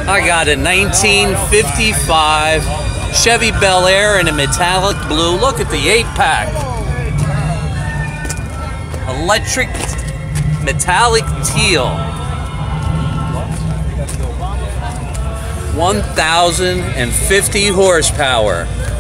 I got a 1955 Chevy Bel Air in a metallic blue. Look at the 8-pack. Electric metallic teal. 1,050 horsepower.